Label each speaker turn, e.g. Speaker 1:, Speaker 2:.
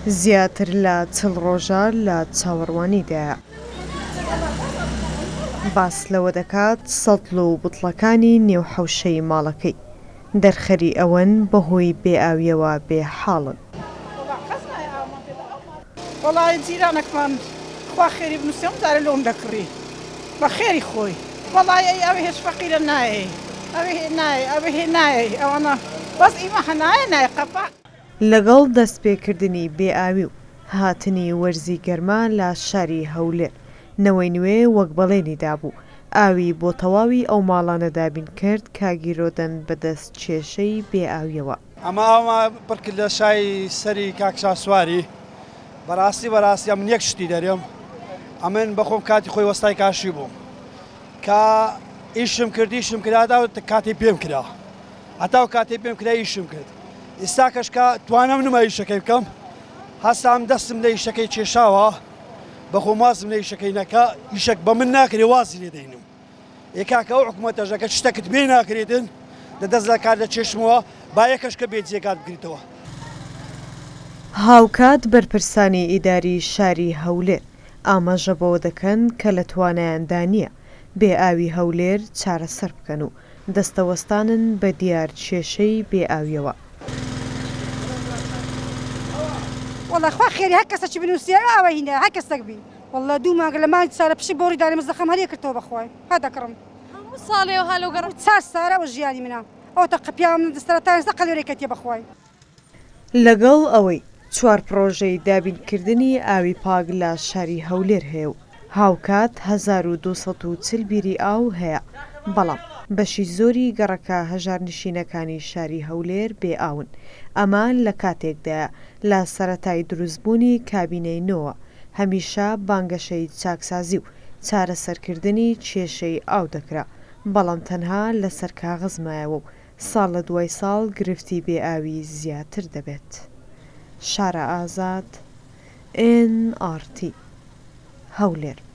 Speaker 1: زیاتر لە 40 ڕۆژە لە چاوەڕوانیدایە. باس لەوە دەکات سەتڵ و بوتڵەکانی نێوحەوشەی ماڵەکەی دەرخەری ئەوەن بەهۆی بێئاویەوە بێحاڵن.
Speaker 2: وەڵای جیرانێکمان خوا خێری بنووسێ دارە لۆم دەکڕی بە خێری خۆی وەڵای ئەوێ هێچ فەقیرە نایە ئەوێ هێ نایە ئەوانە بەس ئیمە هەنایە نایە قەپا.
Speaker 1: لەگەڵ دەستپێکردنی بێئاوی و هاتنی وەرزی گەرما لە شاری هەولێر نەوەی نوێ وەک بەڵێنی دابوو ئاوی بۆ تەواوی ئەو ماڵانە دابین کرد کاگیرۆدەن بەدەست کێشەی بێئاویەوە.
Speaker 3: ئەمە پڕکرد لە شای سەری کاکشا سواری بەڕاستی ئەم یەک شتی دەرێم ئەمن بەخۆم کاتی خۆی وەستای کاشی بووم کە ئیشم کردا کاتی پێم کرا هەتا و کاتی پێم کرا ئیشم کرد ئێستا کەشکە توانم نما ئیشەکەی بکەم هەستام دەستم لە ئیشەکەی کێشاوە بەخۆم وازم لە ئیشەکەی نەکە ئیشەک بە من ناکرێ وازی لێ دەینم یەکاکە ئەو حکومەتەژەکە شتێکت بێ ناکرێتن دەدەست لە کار لە چێشمەوە با یەکەشکە بێت جێگات بگریتەوە.
Speaker 1: هاوکات بەرپرسانی ئیداری شاری هەولێر ئاماژە بەوە دەکەن کە لە توانایاندا نییە بێئاوی هەولێر چارەسەر بکەن و دەستەوەستانن بە دیار کێشەی بێئاویەوە.
Speaker 4: والله خوا خێری هەر کەسێکی بنووسێ ئاوە هینە هەر کەسێک بی والله دوو مانگە لە مانگی سارە پشی بۆڕی داری مزدەخەم هەریە کردەوە بەخوای ها دەکڕم
Speaker 5: هەموو ساڵێ و هەلوگەڕ
Speaker 4: چار سارە ئەوە ژیانی منە ئەو تا قەپیام دەستەرەتانستا قەلێرێکەتیە بەخوای.
Speaker 1: لەگەڵ ئەوەی 4 پرۆژەی دابینکردنی ئاوی پاک لە شاری هەولێر هەیە و هاوکات 1240 بیری ئاو هەیە بەڵام بەشی زۆری گەڕەکە هەژارنشینەکانی شاری هەولێر بێئاون ئەمان لە کاتێکدا لە سەرەتای دروستبوونی کابینەی نۆوە هەمیشە بانگەشەی چاکسازی و چارەسەرکردنی کێشەی ئاو دەکرا بەڵام تەنها لەسەر کاغەزمایەوە و ساڵ لە دوای ساڵ گرفتی بێئاوی زیاتر دەبێت. شارە ئازاد NRT هەولێر.